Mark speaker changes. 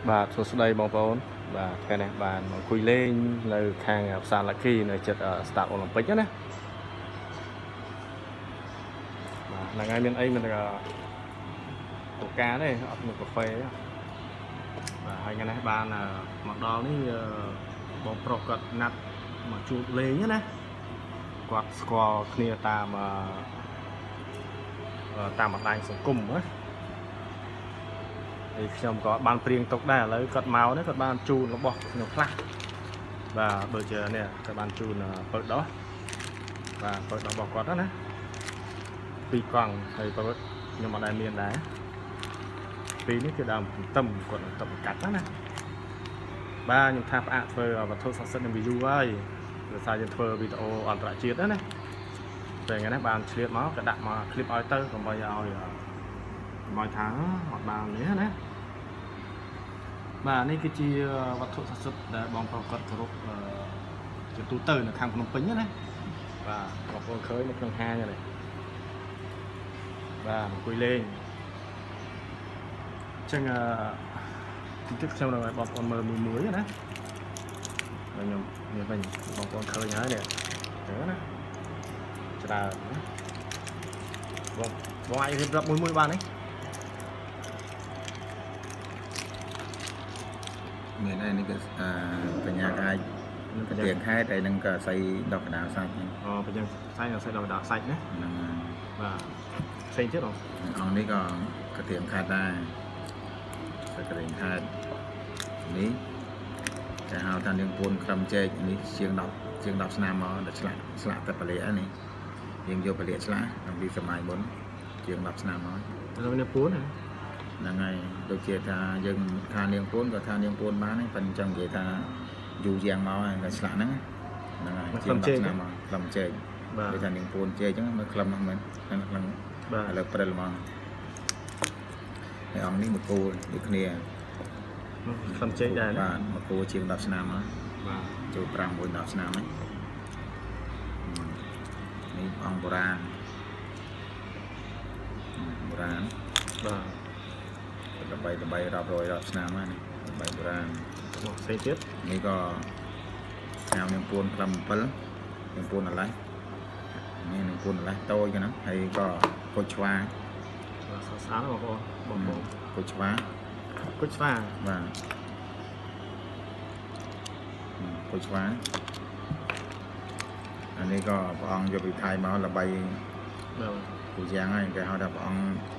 Speaker 1: បាទសួស្តីបងប្អូនបាទថ្ងៃនេះបានមកคุยលេងនៅខាងផ្សារឡាគីនៅជិត Start Olympic ណាបាទថ្ងៃមានអីមិនកូកាទេអត់មានកាហ្វេបាទហើយថ្ងៃនេះបានមកដល់នេះបងប្រុសគាត់ណាត់មកជួបលេងណាគាត់ស្គាល់គ្នាតាមបណ្ដាញសង្គមណាហើយខ្ញុំក៏បានព្រៀងទុកដែរឥឡូវគាត់មកនេះគាត់បានជូនរបស់ខ្ញុំខ្លះបាទដូចជានេះគាត់បានជូនពើដោះបាទពើដោះរបស់គាត់ណា2កង់ហើយពើខ្ញុំអត់ដែលមានដែរពីនេះគឺដើមទន្ទឹមគាត់ទន្ទឹមកាត់ណាបាទខ្ញុំថាផ្អាកធ្វើវត្ថុស័ក្តិសិទ្ធិនឹង view ហើយដោយសារយើងធ្វើវីដេអូអន្តរជាតិណាពេលថ្ងៃនេះបានឆ្លៀតមកក៏ដាក់មកคลิปឲ្យទៅកុំឲ្យថាអត់បាននេះណាបាទនេះគឺជាវត្ថុស័ក្តិសិទ្ធិដែលបងប្រុសគាត់គោរពជាទូទៅនៅខាងភ្នំពេញណាបាទបងប្អូនឃើញនៅក្នុងហាងនេះបាទអង្គុយលេងអញ្ចឹងទីខ្ញុំនឹងឲ្យបងប្អូនមើលមួយណាខ្ញុំនេះវិញបងប្អូនឃើញហើយនេះណាច្រើនណាបងអាចរៀបរាប់មួយបានទេ
Speaker 2: មានហើយនេះគឺបញ្ញាកាយទៀងខែតែនឹងក៏ស្អីដកកណ្ដាលសាច់
Speaker 1: អូបញ្ញាសាច់ស្អីដកកណ្ដាលសាច់ណា
Speaker 2: ហ្នឹង
Speaker 1: បាទផ្សេងទៀត
Speaker 2: អង្គនេះក៏ទៀងខែដែរតែទៀងខែនេះគេហៅថានាងពួនក្រំជែកនេះជាង10ស្នាមមកដល់ឆ្លាក់តែពលិនេះយើងយកពលិឆ្លាក់អំពីសម័យមុនជាង10ស្នាមមក
Speaker 1: ទៅនាងពួន
Speaker 2: ហ្នឹងហើយដូចជាថាយើងថានាងពួនក៏ថានាងពួនបានហើយប៉ុន្តែចឹងនិយាយថាយូរយ៉ាងមកហើយឆ្លាក់ហ្នឹងហើយជាង10ស្នាមមកក្រំជែកដូចថានាងពួនជែកចឹងមើលក្លឹមហ្នឹងមែនហ្នឹងក្លឹមបាទឥឡូវព្រិលមកហើយអង្គនេះមកគោដូចគ្នា
Speaker 1: ក្លឹមជែកដែរ
Speaker 2: បាទមកគោជាង10ស្នាមមក
Speaker 1: បាទ
Speaker 2: ចូល5មួយ10ស្នាមហ្នឹងនេះអង្គបុរាណបាទដើម្បីរាប់រយ10ឆ្នាំហ្នឹងដើម្បីបុរាណ
Speaker 1: ផ្សេងទៀត
Speaker 2: នេះក៏ឆ្នាំនាងពួន7នាងពួនអាឡេះនេះនាងពួនអាឡេះតូចហ្នឹងហើយក៏គុជឆ្វា
Speaker 1: បាទស្អាតបងប្អូន
Speaker 2: គុជឆ្វា
Speaker 1: បាទ
Speaker 2: គុជឆ្វាអានេះក៏ព្រះអង្គយកពីថៃមកល្បី
Speaker 1: បាទ
Speaker 2: គូយ៉ាងហើយគេហៅថាព្រះអង្គ